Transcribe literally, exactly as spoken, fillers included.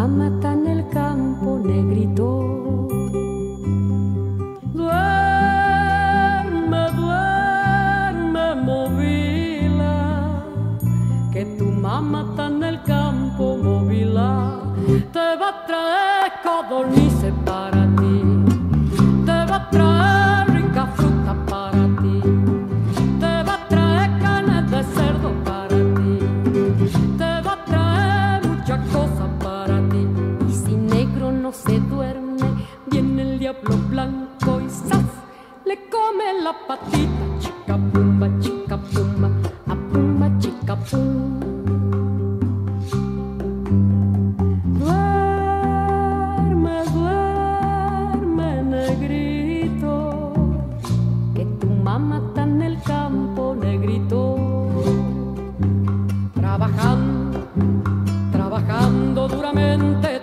mamá está en el campo, negrito. Duerme, duerme, movila, que tu mamá está en el campo, movila. Te va a traer codornices para ti, te va a traer rica fruta para ti, te va a traer carne de cerdo para ti, te va a traer muchas cosas para ti. Y si negro no se duerme, viene el diablo blanco y ¡zas! Le come la patita, chica pumba, chica pumba, a pumba, chica pum. Duerme, duerme, negrito, que tu mamá está en el campo, negrito. Trabajando, trabajando duramente.